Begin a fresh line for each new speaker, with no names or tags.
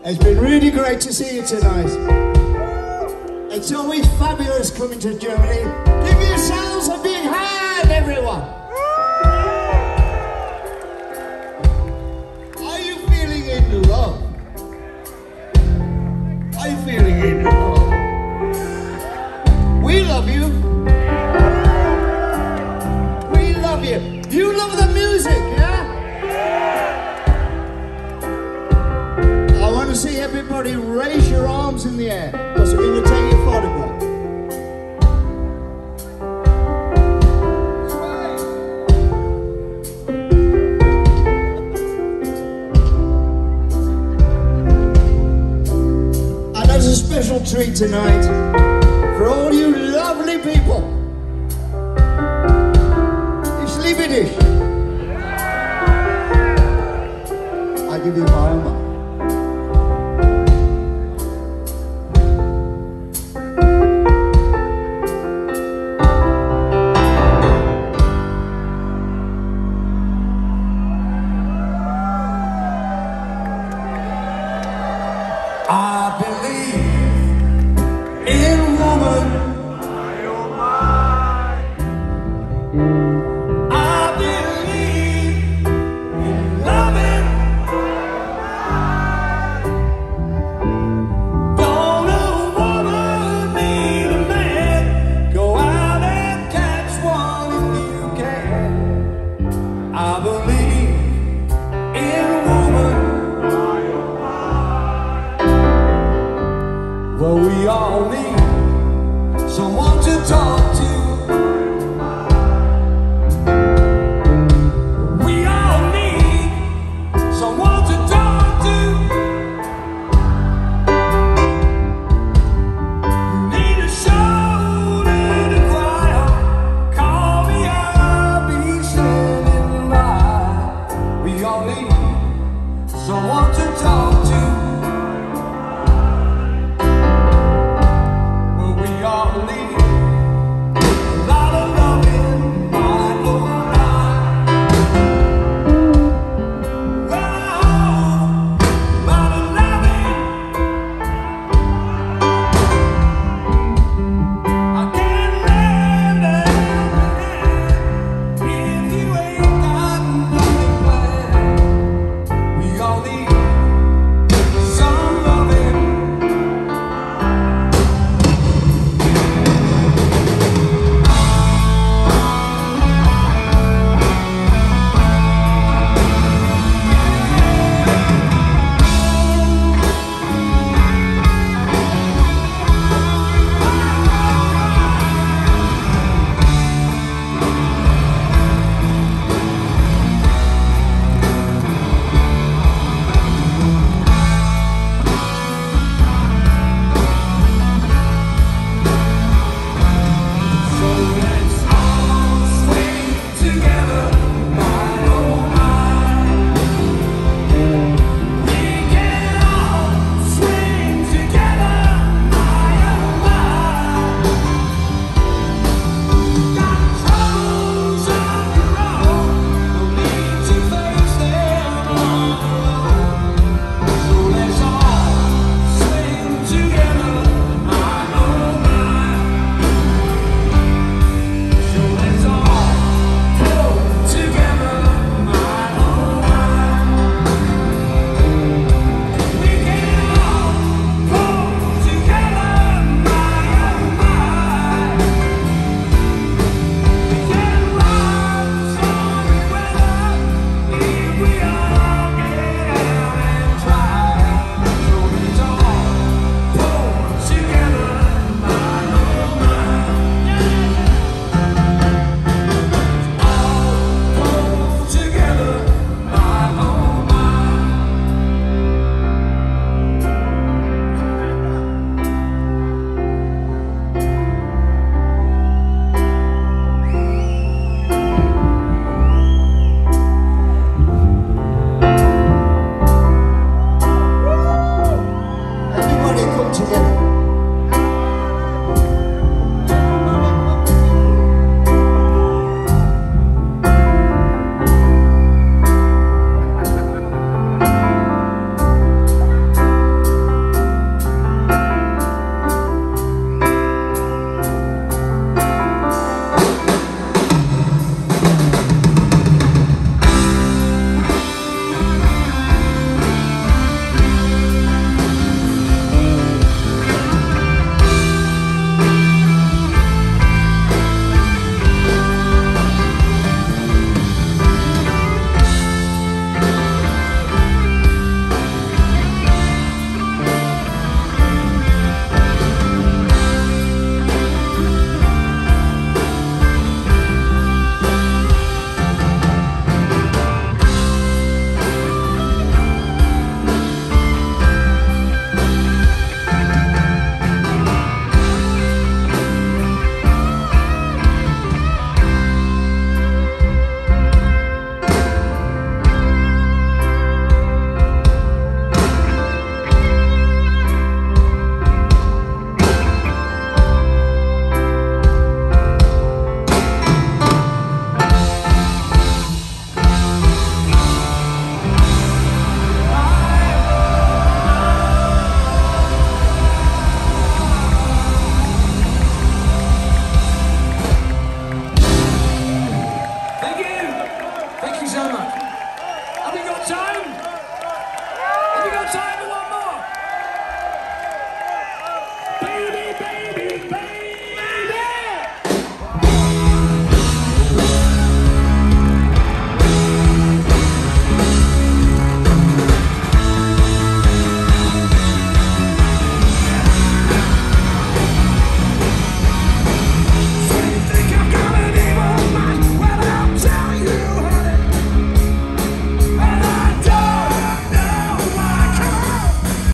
It's been really great to see you tonight. It's always fabulous coming to Germany. Give yourselves a big hand, everyone. Are you feeling in love? Are you feeling in love? We love you. We love you. You love the music, yeah? I want to see everybody raise your arms in the air because we're going to take your photograph. And there's a special treat tonight for all you lovely people. It's Liebedish. I give you my own.
I believe in woman. I believe in loving. Don't a woman need a man? Go out and catch one if you can. I believe in woman. Well, we all need someone to talk to.